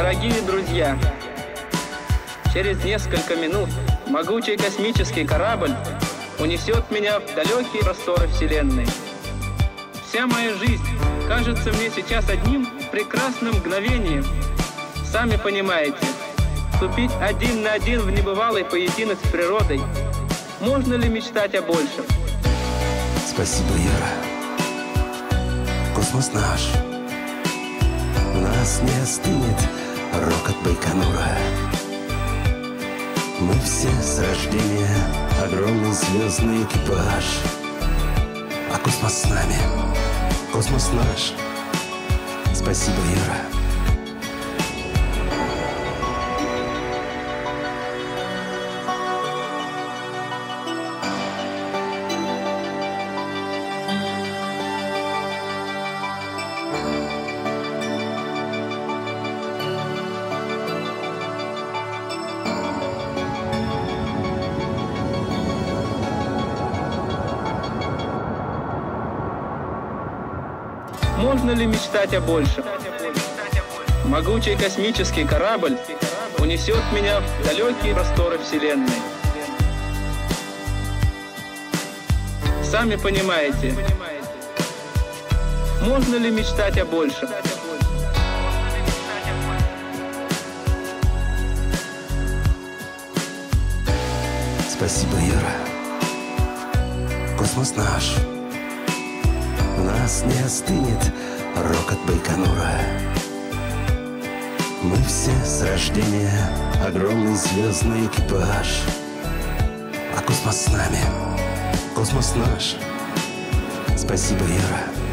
Дорогие друзья, через несколько минут могучий космический корабль унесет меня в далекие просторы Вселенной. Вся моя жизнь кажется мне сейчас одним прекрасным мгновением. Сами понимаете, вступить один на один в небывалый поединок с природой. Можно ли мечтать о большем? Спасибо, Юра. Космос наш. У нас не остынет рокот Байконура. Мы все с рождения огромный звездный экипаж. А космос с нами. Космос наш. Спасибо, Юра. Можно ли мечтать о большем? Могучий космический корабль унесет меня в далекие просторы Вселенной. Сами понимаете, можно ли мечтать о большем? Спасибо, Юра. Космос наш. У нас не остынет рокот Байконура. Мы все с рождения огромный звездный экипаж. А космос с нами. Космос наш. Спасибо, Юра.